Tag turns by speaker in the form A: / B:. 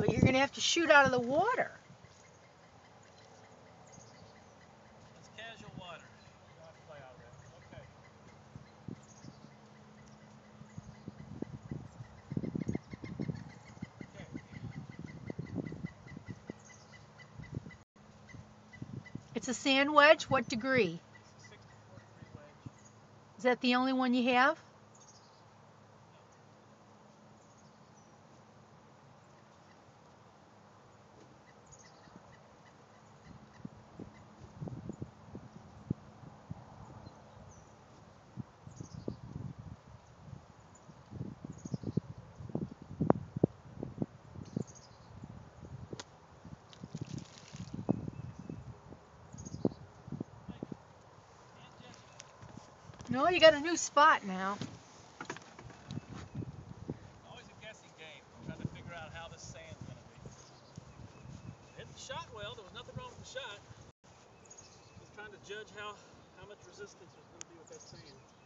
A: but you're going to have to shoot out of the water.
B: It's casual water. You don't have to play out of it. Okay.
A: It's a sand wedge. What degree?
B: It's a 64-degree wedge.
A: Is that the only one you have? No, you got a new spot now.
B: Always a guessing game. Trying to figure out how this sand's going to be. Hit the shot well. There was nothing wrong with the shot. Just trying to judge how much resistance was going to be with that sand.